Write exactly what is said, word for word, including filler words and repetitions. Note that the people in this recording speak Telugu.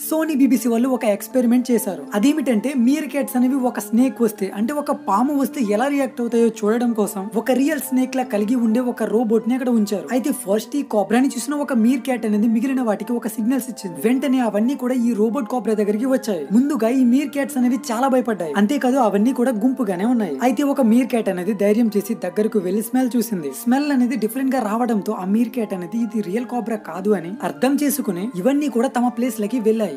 సోనీ బీబీసీ వాళ్ళు ఒక ఎక్స్పెరిమెంట్ చేశారు. అదేమిటంటే మీర్ క్యాట్స్ అనేవి ఒక స్నేక్ వస్తే అంటే ఒక పాము వస్తే ఎలా రియాక్ట్ అవుతాయో చూడడం కోసం ఒక రియల్ స్నేక్ లా కలిగి ఉండే ఒక రోబోట్ ని అక్కడ ఉంచారు. అయితే ఫస్ట్ ఈ కోబ్రాని చూసిన ఒక మీర్ క్యాట్ అనేది మిగిలిన వాటికి ఒక సిగ్నల్స్ ఇచ్చింది. వెంటనే అవన్నీ కూడా ఈ రోబోట్ కోబ్రా దగ్గరికి వచ్చాయి. ముందుగా ఈ మీర్ క్యాట్స్ అనేవి చాలా భయపడ్డాయి. అంతేకాదు అవన్నీ కూడా గుంపుగానే ఉన్నాయి. అయితే ఒక మీర్ క్యాట్ అనేది ధైర్యం చేసి దగ్గరకు వెళ్లి స్మెల్ చూసింది. స్మెల్ అనేది డిఫరెంట్ గా రావడంతో ఆ మీర్ క్యాట్ అనేది ఇది రియల్ కోబ్రా కాదు అని అర్థం చేసుకుని ఇవన్నీ కూడా తమ ప్లేస్ లకి వెళ్ళాయి.